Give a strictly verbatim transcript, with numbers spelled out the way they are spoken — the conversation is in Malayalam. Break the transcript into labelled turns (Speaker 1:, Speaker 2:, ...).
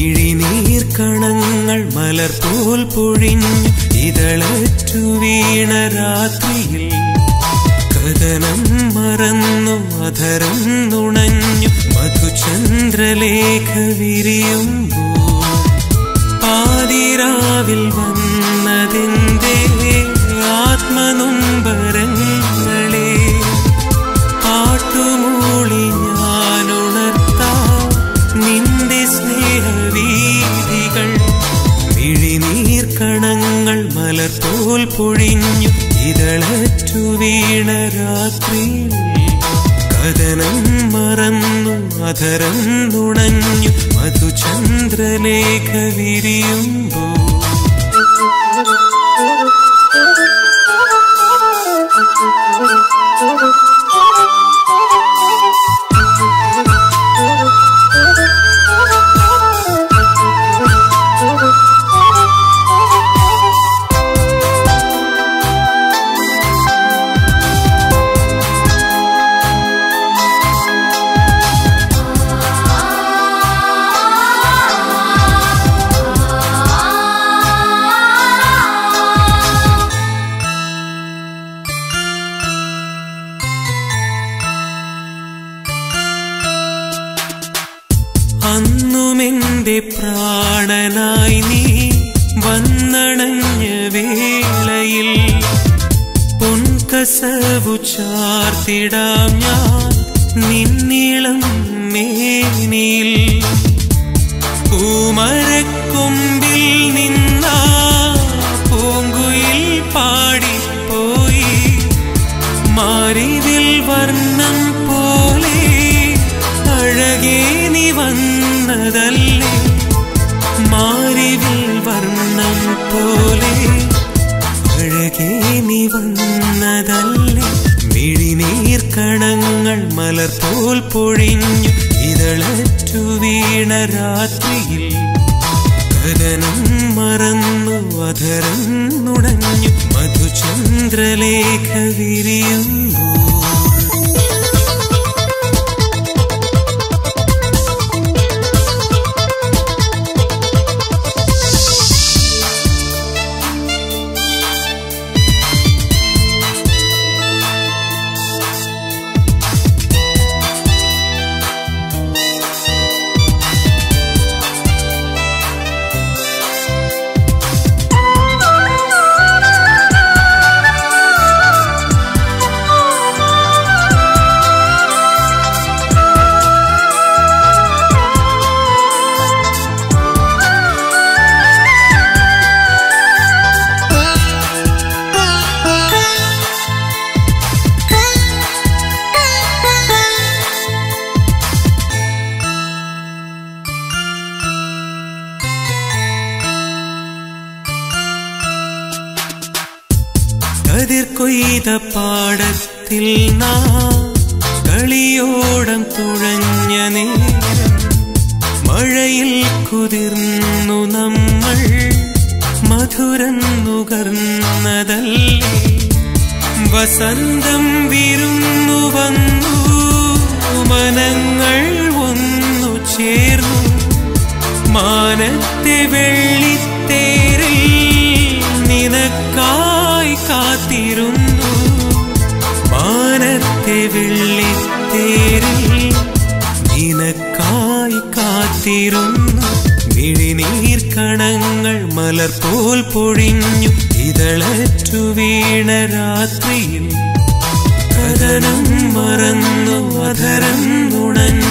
Speaker 1: മിഴിനീർക്കണങ്ങൾ മലർപോൽ പൊഴിഞ്ഞു ഇതളറ്റു വീണ രാത്രിയിൽ കഥനം മറന്നു അധരം നുണഞ്ഞു മധുചന്ദ്രലേഖ വിരിയുമ്പോൾ പാതിരാവിൽ വന്നതിൻ്റെ ആത്മനൊമ്പരങ്ങളെ പാട്ടുമൂളി ഞാനുണർത്താം നിന്റെ സ്നേഹവീഥികൾ മിഴിനീർക്കണങ്ങൾ മലർപോൽ പൊഴിഞ്ഞു ഇതളറ്റു വീണ രാത്രിയിൽ കഥനം മറന്നു അധരം നുണഞ്ഞു മധുചന്ദ്രലേഖ വിരിയുമ്പോൾ അന്നുമെന്റെ പ്രാണനായി നീ വന്നണഞ്ഞ വേളയിൽ പൊൻകസവു ചാർത്തിടാം ഞാൻ നിന്നിളം മേനിയിൽ പൂമരക്കൊമ്പിൽ നിന്നാ പൂങ്കുയിൽ പാടിപ്പോയി മാറിവിൽ വർണ്ണം പോലെ അഴകേ നീ വന്നതല്ലേ മാറിവിൽ വർണ്ണം പോലെ അഴകേ നീ വന്നതല്ലേ മിഴിനീർക്കണങ്ങൾ മലർപോൽ പൊഴിഞ്ഞു ഇതളറ്റു വീണ രാത്രിയിൽ കഥനം മറന്നു അധരം നുണഞ്ഞു മധുചന്ദ്രലേഖ വിരിയുമ്പോൾ കതിർ കൊയ്ത പാടത്തിൽ നാം കളിയോടം തുഴഞ്ഞ നേരം മഴയിൽ കുതിർന്നു നമ്മൾ മധുരം നുകർന്നതല്ലേ വസന്തം വിരുന്നു വന്നു മനങ്ങൾ ഒന്നു ചേർന്നു മാനത്തെ വെള്ളിത്തേരിൽ നിനക്കായി കാത്തിരുന്നു മാനത്തെ വെള്ളിത്തേരിൽ നിനക്കായി കാത്തിരുന്നു മിഴിനീർക്കണങ്ങൾ മലർപോൽ പൊഴിഞ്ഞു ഇതളറ്റു വീണ രാത്രിയിൽ കഥനം മറന്നു അധരം നുണഞ്ഞു